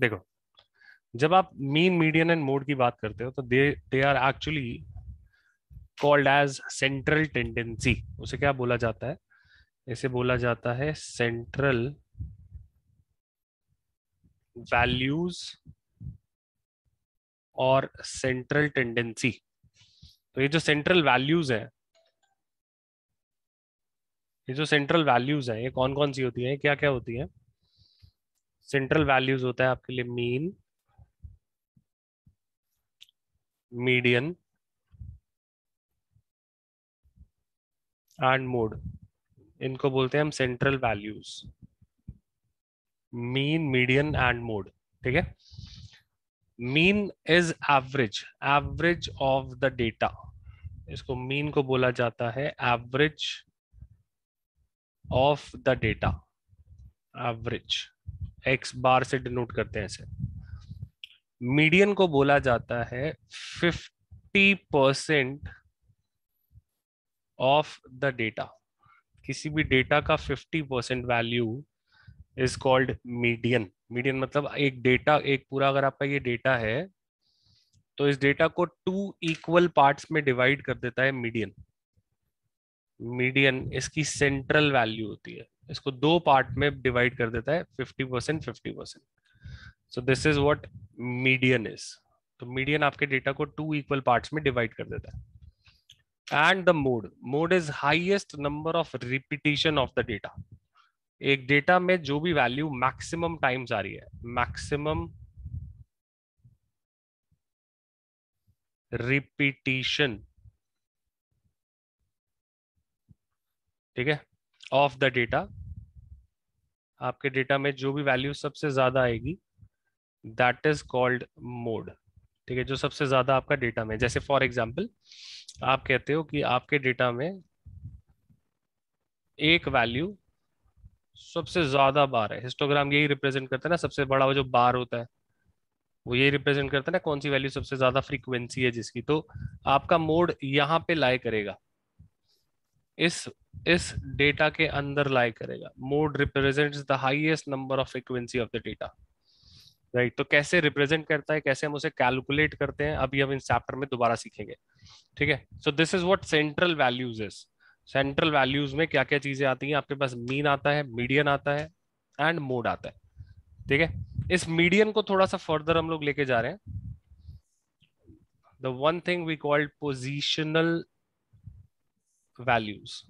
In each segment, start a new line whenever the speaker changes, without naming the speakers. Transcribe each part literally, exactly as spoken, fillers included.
देखो, जब आप मीन, मीडियन एंड मोड की बात करते हो तो they they are actually called as central tendency. उसे क्या बोला जाता है? इसे बोला जाता है सेंट्रल वैल्यूज और सेंट्रल टेंडेंसी। तो ये जो सेंट्रल वैल्यूज है, ये जो सेंट्रल वैल्यूज है, ये कौन कौन सी होती है, क्या क्या होती है? सेंट्रल वैल्यूज होता है आपके लिए मीन, मीडियन एंड मोड। इनको बोलते हैं हम central values, mean, median and mode. ठीक है। Mean is average, average of the data. इसको मीन को बोला जाता है average of the data. Average X bar से डिनोट करते हैं इसे। मीडियन को बोला जाता है fifty percent of the data. किसी भी डेटा का fifty percent value is called median. Median मतलब एक डेटा, एक पूरा अगर आपका ये डेटा है तो इस डेटा को टू इक्वल पार्ट्स में डिवाइड कर देता है मीडियन। मीडियन इसकी सेंट्रल वैल्यू होती है, इसको दो पार्ट में डिवाइड कर देता है, fifty percent fifty percent. So this is what median is. तो मीडियन आपके डेटा को टू इक्वल पार्ट्स में डिवाइड कर देता है। And the mode, mode is highest number of repetition of the data. एक डेटा में जो भी वैल्यू मैक्सिमम टाइम्स आ रही है, मैक्सिमम रिपीटिशन, ठीक है, ऑफ द डेटा। आपके डेटा में जो भी वैल्यू सबसे ज्यादा आएगी दैट इज कॉल्ड मोड। ठीक है, जो सबसे ज्यादा आपका डेटा में, जैसे फॉर एग्जांपल आप कहते हो कि आपके डेटा में एक वैल्यू सबसे ज्यादा बार है। हिस्टोग्राम यही रिप्रेजेंट करता है ना, सबसे बड़ा वो जो बार होता है वो यही रिप्रेजेंट करता है ना, कौन सी वैल्यू सबसे ज्यादा फ्रीक्वेंसी है जिसकी। तो आपका मोड यहाँ पे लाई करेगा, इस इस डेटा के अंदर लाई करेगा। Mode represents the highest number of frequency of the data. Right, तो कैसे रिप्रेजेंट करता है, कैसे हम उसे कैलकुलेट करते हैं, अभी हम इस चैप्टर में दोबारा सीखेंगे। ठीक है। So this is what central values is. Central values में क्या क्या चीजें आती हैं आपके पास? मीन आता है, मीडियन आता है एंड मोड आता है। ठीक है। इस मीडियन को थोड़ा सा फर्दर हम लोग लेके जा रहे हैं। The one thing we called positional values.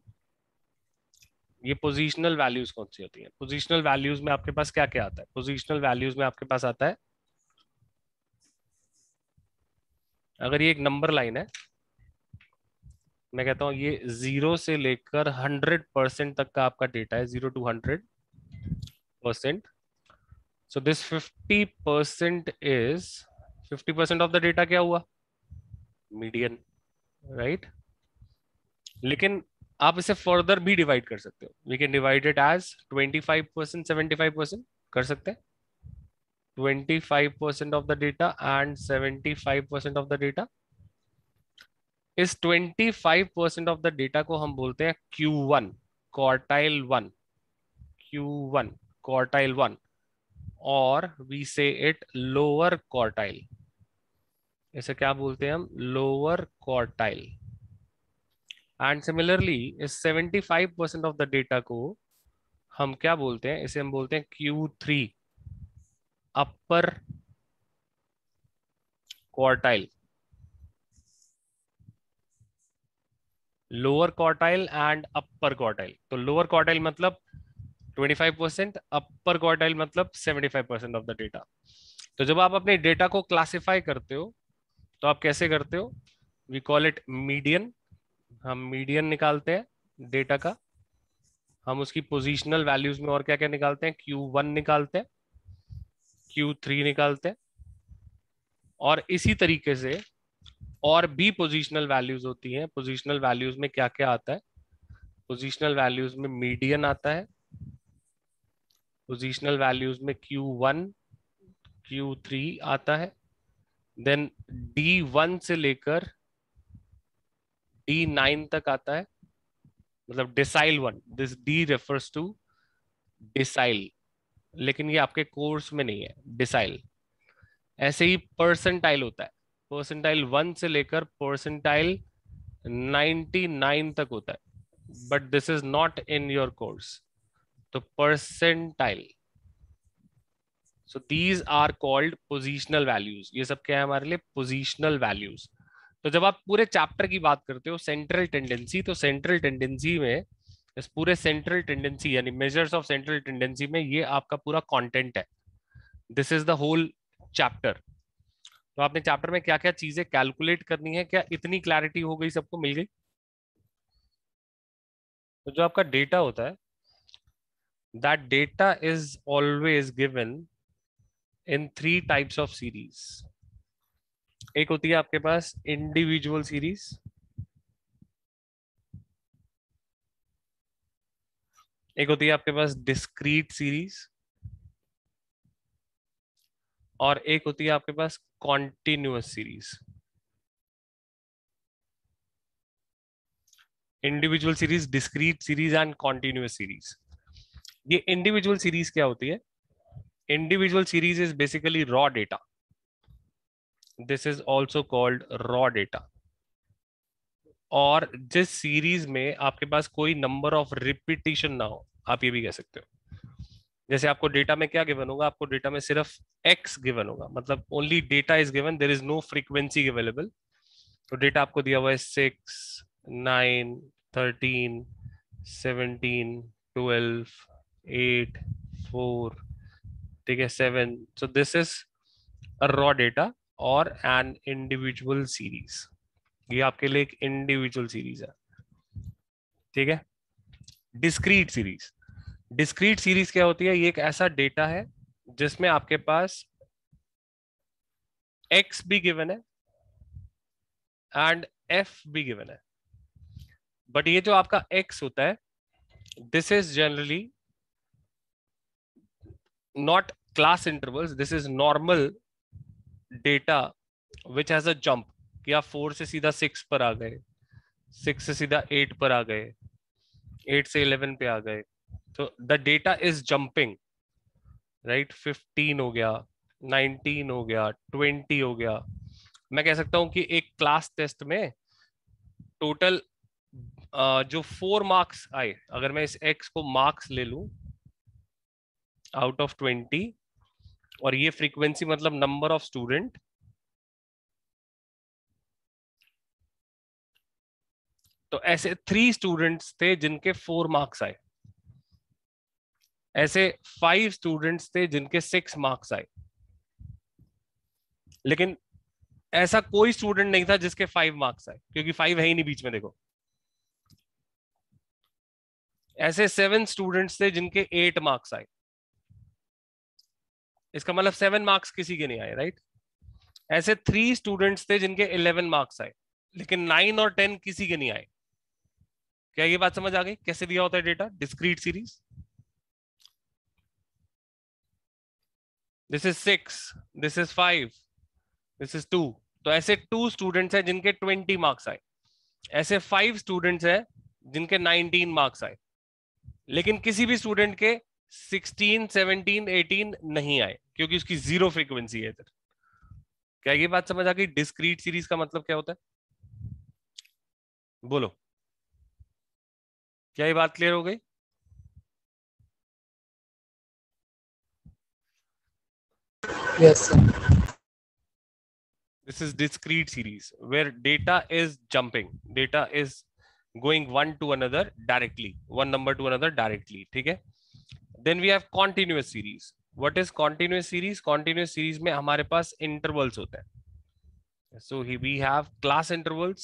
ये पोजिशनल वैल्यूज कौन सी होती है? पोजिशनल वैल्यूज में आपके पास क्या क्या आता है? पोजिशनल वैल्यूज में आपके पास आता है, अगर ये एक नंबर लाइन है, मैं कहता हूं ये जीरो से लेकर हंड्रेड परसेंट तक का आपका डेटा है, zero to hundred percent. So this fifty percent is, fifty percent of the data क्या हुआ? Median, right. लेकिन आप इसे फर्दर भी डिवाइड कर सकते हो। We can divide it as twenty five percent, seventy five percent, कर सकते हैं। Twenty five percent of the data and seventy five percent of the data. इस twenty five percent of the data को हम बोलते हैं Q one, quartile one, Q one, quartile one, और we say it lower quartile. इसे क्या बोलते हैं हम? Lower quartile. एंड सिमिलरली इस seventy five percent of the data को हम क्या बोलते हैं? इसे हम बोलते हैं Q three, upper quartile. Lower quartile and upper quartile. तो लोअर क्वार्टाइल मतलब twenty five percent, upper quartile मतलब seventy five percent of the data. तो जब आप अपने डेटा को क्लासिफाई करते हो तो आप कैसे करते हो? We call it median. हम मीडियन निकालते हैं डेटा का। हम उसकी पोजीशनल वैल्यूज में और क्या क्या निकालते हैं? क्यू वन निकालते हैं, क्यू थ्री निकालते हैं, और इसी तरीके से और भी पोजीशनल वैल्यूज होती हैं। पोजीशनल वैल्यूज में क्या क्या आता है? पोजीशनल वैल्यूज में मीडियन आता है, पोजीशनल वैल्यूज में क्यू वन, क्यू थ्री आता है, देन डी वन से लेकर डी नाइन तक आता है, मतलब decile one. This D refers to decile, लेकिन ये आपके कोर्स में नहीं है, डिसाइल। ऐसे ही परसेंटाइल होता है, परसेंटाइल वन से लेकर परसेंटाइल नाइंटी नाइन तक होता है, but this is not in your course. तो percentile, so these are called positional values. ये सब क्या है हमारे लिए? Positional values. तो जब आप पूरे चैप्टर की बात करते हो सेंट्रल टेंडेंसी, तो सेंट्रल टेंडेंसी में, इस पूरे सेंट्रल टेंडेंसी यानी मेजर्स ऑफ सेंट्रल टेंडेंसी में, ये आपका पूरा कंटेंट है। This is the whole chapter. तो आपने चैप्टर में क्या क्या चीजें कैलकुलेट करनी है, क्या इतनी क्लैरिटी हो गई, सबको मिल गई? तो जो आपका डेटा होता है, that data is always given in three types of series. एक होती है आपके पास इंडिविजुअल सीरीज, एक होती है आपके पास डिस्क्रीट सीरीज, और एक होती है आपके पास continuous series. Individual series, discrete series and continuous series. ये इंडिविजुअल सीरीज क्या होती है? Individual series is basically raw data. This is also called raw data. और जिस सीरीज में आपके पास कोई नंबर ऑफ रिपीटिशन ना हो, आप ये भी कह सकते हो। जैसे आपको डेटा में क्या गिवन होगा? आपको डेटा में सिर्फ एक्स गिवन होगा, मतलब only data is given, there is no frequency available. तो डेटा आपको दिया हुआ है six, nine, thirteen, seventeen, twelve, eight, four, ठीक है, seven. So this is a raw data और एन इंडिविजुअल सीरीज। ये आपके लिए एक इंडिविजुअल सीरीज है, ठीक है। डिस्क्रीट सीरीज, डिस्क्रीट सीरीज क्या होती है? ये एक ऐसा डेटा है जिसमें आपके पास एक्स भी गिवन है एंड एफ भी गिवन है। बट ये जो आपका एक्स होता है, this is generally not class intervals, this is normal data which has a jump, कि आप फोर से सीधा सिक्स पर आ गए, सिक्स से सीधा एट पर आ गए, एट से इलेवन पे आ गए। तो the data is jumping, right? Fifteen हो गया, नाइनटीन हो गया, ट्वेंटी हो गया। मैं कह सकता हूं कि एक क्लास टेस्ट में टोटल जो फोर मार्क्स आए, अगर मैं इस एक्स को मार्क्स ले लूं आउट ऑफ ट्वेंटी, और ये फ्रीक्वेंसी मतलब नंबर ऑफ स्टूडेंट, तो ऐसे थ्री स्टूडेंट्स थे जिनके फोर मार्क्स आए, ऐसे फाइव स्टूडेंट्स थे जिनके सिक्स मार्क्स आए, लेकिन ऐसा कोई स्टूडेंट नहीं था जिसके फाइव मार्क्स आए, क्योंकि फाइव है ही नहीं बीच में, देखो। ऐसे सेवन स्टूडेंट्स थे जिनके एट मार्क्स आए, इसका मतलब सेवन मार्क्स किसी के नहीं आए, राइट? ऐसे थ्री स्टूडेंट्स थे जिनके इलेवन मार्क्स आए, लेकिन नाइन और टेन किसी के नहीं आए। क्या ये बात समझ आ गई कैसे दिया होता है data? Discrete series, this is six, this is five, this is two. तो ऐसे टू स्टूडेंट्स हैं जिनके ट्वेंटी मार्क्स आए, ऐसे फाइव स्टूडेंट्स हैं जिनके नाइनटीन मार्क्स आए, लेकिन किसी भी स्टूडेंट के सिक्सटीन, सेवनटीन, एटीन नहीं आए, क्योंकि उसकी जीरो फ्रीक्वेंसी है इधर। क्या ये बात समझ आ गई? डिस्क्रीट सीरीज का मतलब क्या होता है, बोलो? क्या ये बात क्लियर हो गई?
Yes, sir.
This is discrete series where data is jumping, data is going one to another directly, one number to another directly, ठीक है? Then we have continuous series. What is continuous series? Continuous series में हमारे पास intervals होते हैं. So we have class intervals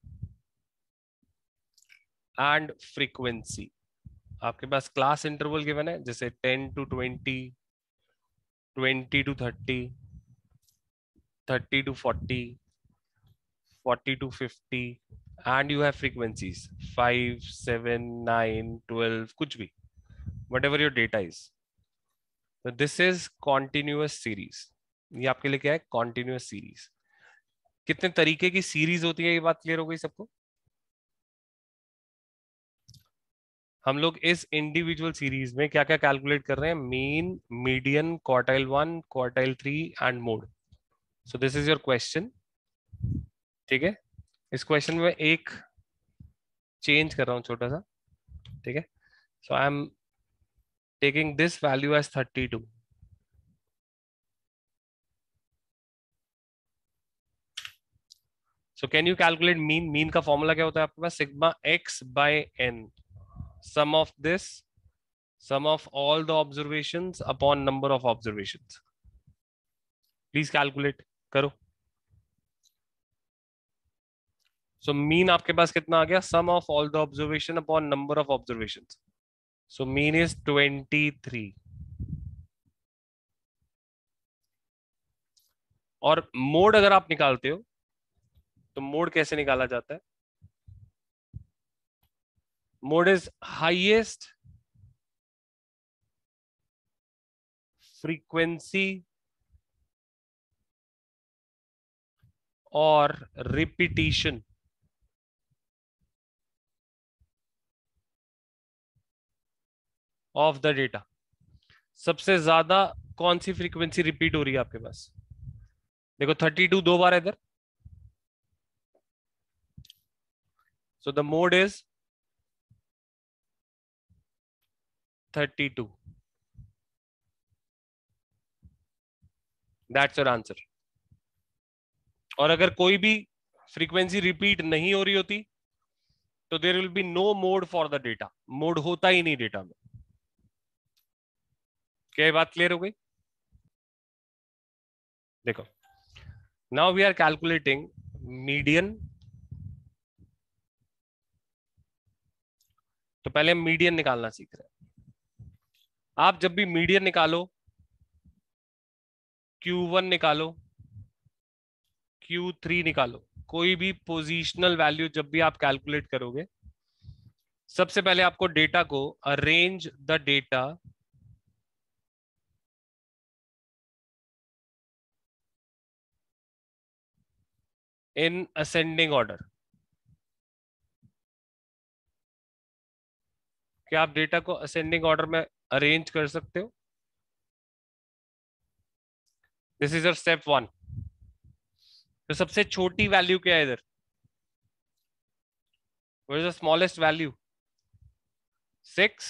and frequency. आपके पास class interval given है, जैसे ten to twenty, twenty to thirty, thirty to forty, forty to fifty, and you have frequencies five, seven, nine, twelve, कुछ भी, whatever your data is. So this is continuous series. ये आपके लिए क्या है? continuous series. कितने तरीके की सीरीज होती है, ये बात क्लियर हो गई सबको? हम लोग इस इंडिविजुअल सीरीज में क्या क्या कैलकुलेट कर रहे हैं? Mean, median, quartile one, quartile three and mode. So this is your question. ठीक है, इस क्वेश्चन में एक चेंज कर रहा हूं छोटा सा. ठीक है, so I am taking this value as thirty two. So can you calculate mean? Mean का फॉर्मूला क्या होता है आपके पास? Sigma X by N, sum of this, sum of all the observations upon number of observations. Please calculate करो. So mean आपके पास कितना आ गया? Sum of all the observation upon number of observations. So mean is twenty three. और mode अगर आप निकालते हो तो मोड कैसे निकाला जाता है? मोड इज हाईएस्ट फ्रीक्वेंसी और रिपीटिशन ऑफ द डेटा. सबसे ज्यादा कौन सी फ्रीक्वेंसी रिपीट हो रही है आपके पास? देखो थर्टी टू दो बार है इधर. So the mode is thirty two. That's your answer. और अगर कोई भी फ्रीक्वेंसी रिपीट नहीं हो रही होती तो there will be no mode for the data. Mode होता ही नहीं डेटा में. क्या ये बात क्लियर हो गई? देखो, now we are calculating median. तो पहले हम मीडियन निकालना सीख रहे हैं. आप जब भी मीडियन निकालो, क्यू वन निकालो, क्यू थ्री निकालो, कोई भी पोजिशनल वैल्यू जब भी आप कैलकुलेट करोगे, सबसे पहले आपको डेटा को arrange the data in ascending order. क्या आप डेटा को असेंडिंग ऑर्डर में अरेंज कर सकते हो? This is your step one. तो सबसे छोटी वैल्यू क्या है इधर? What is the smallest value? Six.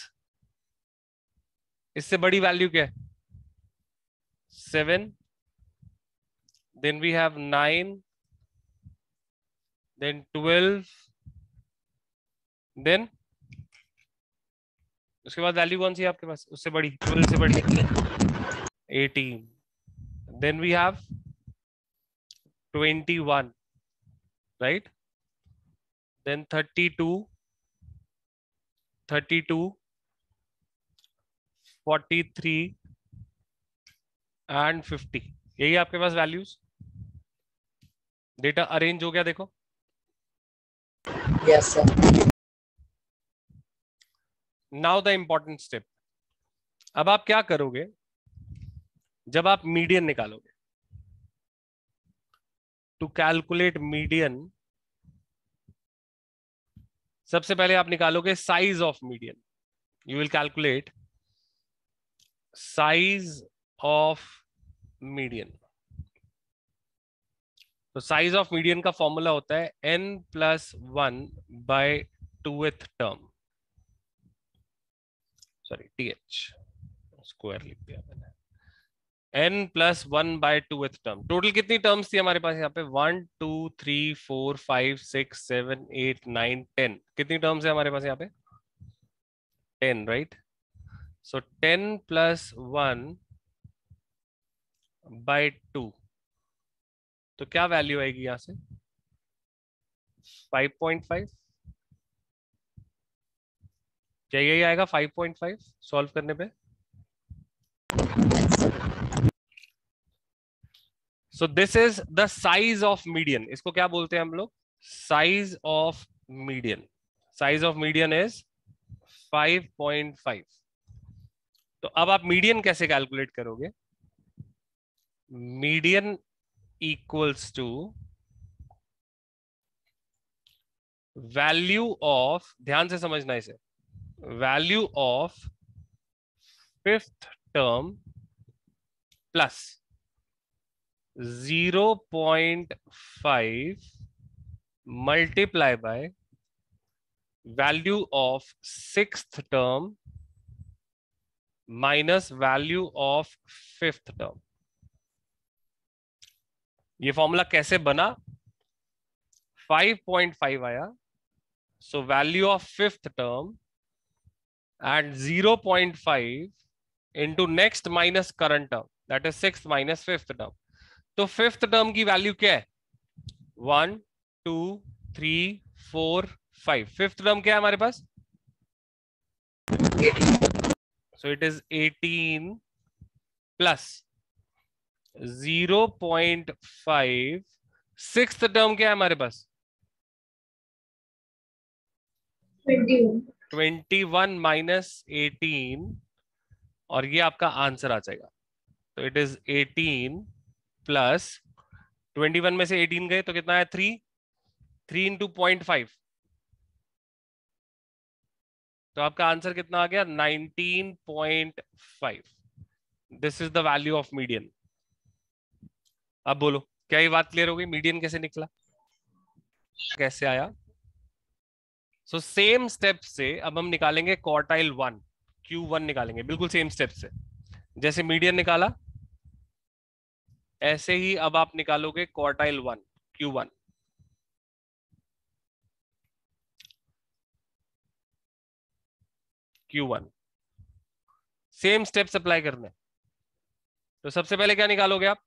इससे बड़ी वैल्यू क्या है? Seven. Then we have nine, then twelve, then उसके बाद वैल्यू कौन सी है आपके पास उससे बड़ी? ट्वेल्व से बड़ी eighteen. Then we have twenty one, right? Then thirty two, thirty to, forty three and fifty. यही आपके पास वैल्यूज. डेटा अरेंज हो गया देखो.
Yes, sir.
Now the important step. अब आप क्या करोगे जब आप मीडियन निकालोगे? टू कैलकुलेट मीडियन, सबसे पहले आप निकालोगे size of median. You will calculate size of median. तो साइज ऑफ मीडियन का फॉर्मूला होता है n plus one by twoth term. Sorry, T H square लिख दिया मैंने. n plus one by twoth term. Total कितनी टर्म्स थी हमारे पास यहाँ पे? One two three four five six seven eight nine ten. कितनी टर्म्स है हमारे पास यहाँ पे? Ten, right? So ten plus one by two. तो क्या वैल्यू आएगी यहां से? Five point five. क्या यही आएगा फाइव पॉइंट फाइव सॉल्व करने पे? So this is the size of median. इसको क्या बोलते हैं हम लोग? Size of median. Size of median is five point five. तो अब आप मीडियन कैसे कैलकुलेट करोगे? Median equals to value of, ध्यान से समझना इसे, value of fifth term plus zero point five multiply by value of sixth term minus value of fifth term. ये फॉर्मूला कैसे बना? फाइव पॉइंट फाइव आया, so value of fifth term at zero point five into next minus current term, that is sixth minus fifth term. तो fifth term की value क्या है? One two three four five. Fifth term क्या है हमारे पास? So it is eighteen plus zero point five. Sixth term क्या है हमारे पास? ट्वेंटी वन माइनस एटीन, और ये आपका आंसर आ जाएगा। तो it is eighteen plus twenty one में से एटीन गए तो कितना है? Three. Three into point five, तो आपका आंसर कितना आ गया? Nineteen point five. This is the value of median. अब बोलो, क्या ये बात क्लियर हो गई? मीडियन कैसे निकला, कैसे आया? सो सेम स्टेप से अब हम निकालेंगे क्वार्टाइल वन, क्यू वन निकालेंगे, बिल्कुल सेम स्टेप से। जैसे मीडियन निकाला, ऐसे ही अब आप निकालोगे quartile one, Q one. Q one same steps apply करने। तो सबसे पहले क्या निकालोगे आप?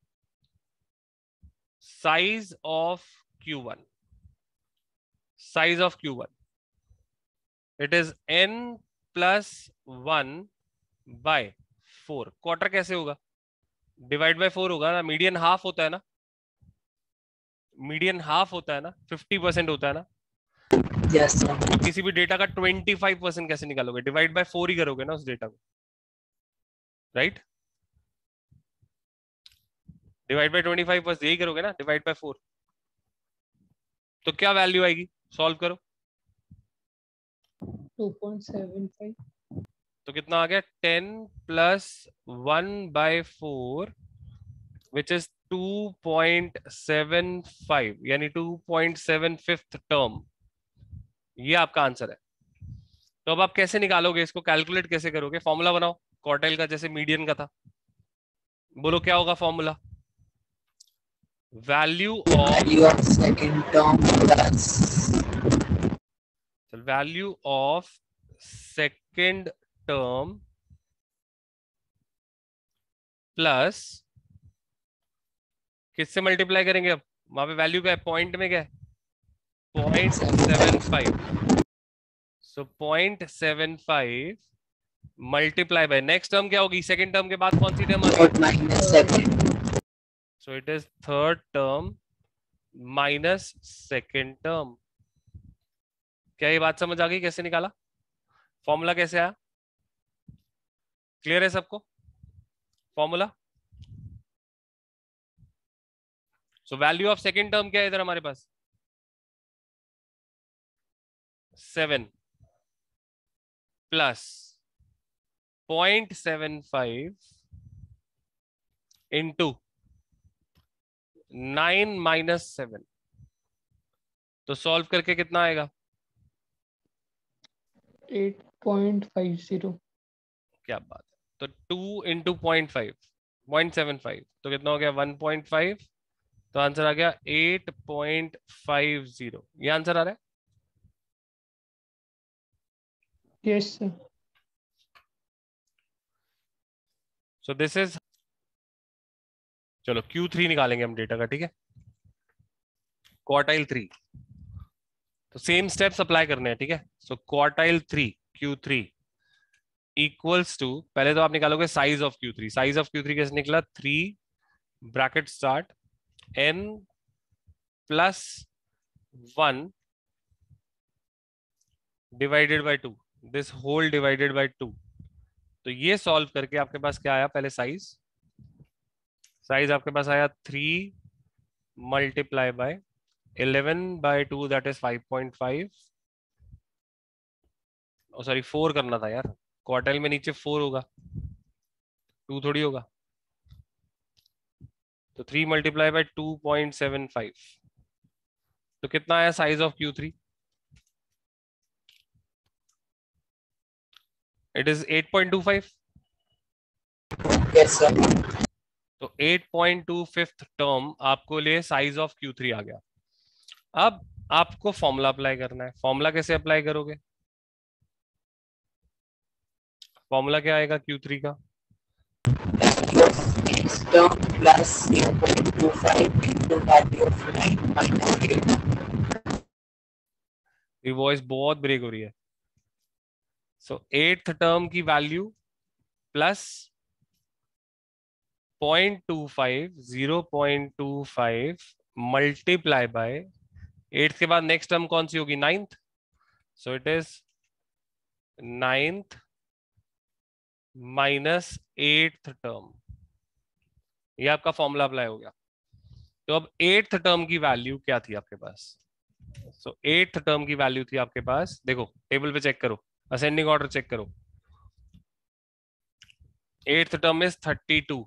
Size of Q one. Size of Q one, it is N plus one by four. Quarter कैसे होगा? डिवाइड बाय फोर होगा ना। मीडियन हाफ होता है ना, मीडियन हाफ होता है ना, फिफ्टी परसेंट होता है ना।
Yes sir.
तो किसी भी डेटा का ट्वेंटी फाइव परसेंट कैसे निकालोगे? डिवाइड बाय फोर ही करोगे ना उस डेटा को, right? Divide by twenty five percent यही करोगे ना, डिवाइड बाय फोर। तो क्या वैल्यू आएगी? सॉल्व करो।
Two point seven five.
तो कितना आ गया? Ten plus one by four which is two point seven five, यानी two point seven fifth term. ये आपका आंसर है। तो अब आप कैसे निकालोगे इसको? कैलकुलेट कैसे करोगे? फॉर्मूला बनाओ क्वार्टाइल का, जैसे मीडियन का था। बोलो क्या होगा formula? Value of
value of second term plus
value of second term plus किससे मल्टीप्लाई करेंगे? अब वहां पे वैल्यू क्या है? पॉइंट में क्या है? Point seven five. So point seven five multiply by next term क्या होगी? सेकंड टर्म के बाद कौन सी टर्म आ गई?
Minus second.
So it is third term minus second term. क्या ये बात समझ आ गई कैसे निकाला? फॉर्मूला कैसे आया? क्लियर है सबको formula? So value of second term क्या है इधर हमारे पास? Seven plus point seven five into nine minus seven. तो सॉल्व करके कितना आएगा?
Eight point five zero.
क्या बात है। तो two into point five, point seven five, तो कितना हो गया? One point five. तो आंसर आ गया एट पॉइंट फाइव जीरो। ये आंसर आ रहा है।
Yes sir.
So this is, चलो क्यू थ्री निकालेंगे हम डेटा का, ठीक है? Quartile three. तो सेम स्टेप्स अप्लाई करने हैं, ठीक है? So quartile three, Q three equals to, पहले तो आप निकालोगे size of Q three. Size of Q three कैसे निकला? Three bracket start N plus one divided by two, this whole divided by two. तो ये सॉल्व करके आपके पास क्या आया? पहले साइज, साइज आपके पास आया three multiply by eleven by two, that is five point five oh sorry four करना था यार, क्वार्टाइल में नीचे फोर होगा, टू थोड़ी होगा। तो three multiply by two point seven five, तो कितना आया size of Q three? It is eight point two five.
Yes, sir.
तो eight point two fifth term आपको लिए साइज ऑफ क्यू थ्री आ गया। अब आपको फॉर्मूला अप्लाई करना है। फॉर्मूला कैसे अप्लाई करोगे? फॉर्मूला क्या आएगा क्यू थ्री का?
Value of x term plus zero point two five into value of nine minus eight.
ये वॉइस बहुत ब्रेक हो रही है। सो एट्थ टर्म की value plus point two five, zero point two five multiply by eighth के बाद next term कौन सी होगी? Ninth. So it is ninth minus eighth term. ये आपका फॉर्मूला अप्लाई हो गया। तो अब एट्थ टर्म की वैल्यू क्या थी आपके पास? सो एट्थ टर्म की वैल्यू थी आपके पास, देखो टेबल पे चेक करो, असेंडिंग ऑर्डर चेक करो। Eighth term is thirty two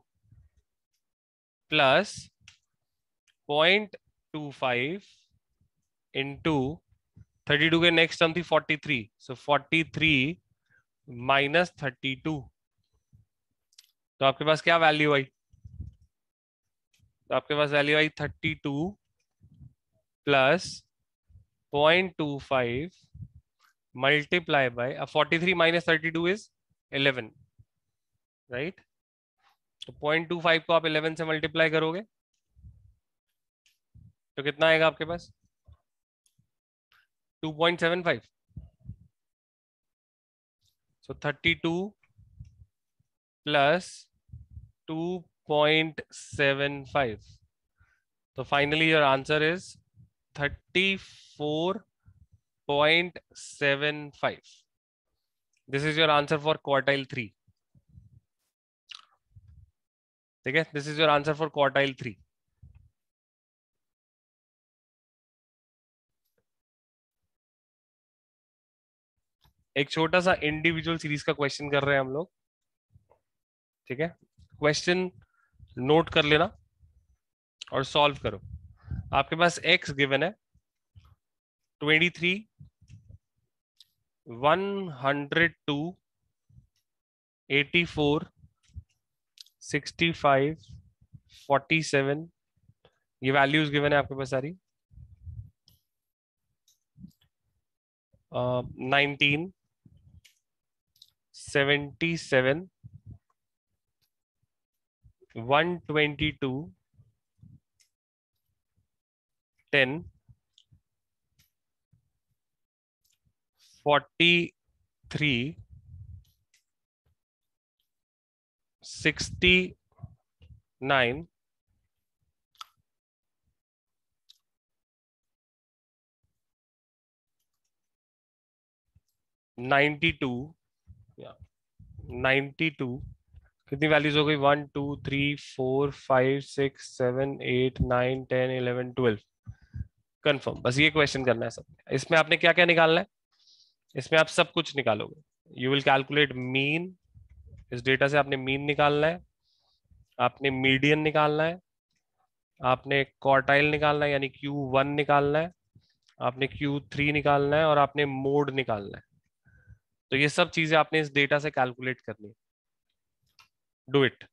plus point two five into thirty two के नेक्स्ट टर्म थी forty three, so forty three minus thirty two. तो आपके पास क्या वैल्यू आई? तो आपके पास वैल्यू आई thirty two plus point two five multiply by, अब forty three minus thirty to is eleven, right? तो पॉइंट टू फाइव को आप इलेवन से मल्टीप्लाई करोगे तो कितना आएगा आपके पास? Two point seven five. So thirty two plus two point seven five, तो finally your answer is thirty four point seven five. This is your answer for quartile three. ठीक है, this is your answer for quartile three. एक छोटा सा individual series का question कर रहे हैं हम लोग। ठीक है, क्वेश्चन नोट कर लेना और सॉल्व करो। आपके पास x गिवन है twenty three, one hundred two, eighty four, sixty five, forty seven, ये वैल्यूज गिवन है आपके पास सारी। Nineteen, seventy seven, one twenty two, ten, forty three, sixty nine, ninety two, ninety two, कितनी वैल्यूज हो गई? One two three four five six seven eight nine ten eleven twelve. Confirm, बस ये question करना है सब। इसमें आपने क्या क्या निकालना है? इसमें आप सब कुछ निकालोगे। यू विल कैलकुलेट मीन, इस डेटा से आपने मीन निकालना है, आपने मीडियन निकालना है, आपने क्वार्टाइल निकालना है यानी क्यू वन निकालना है, आपने क्यू थ्री निकालना है और आपने मोड निकालना है। तो ये सब चीजें आपने इस डेटा से कैलकुलेट करनी है। Do it.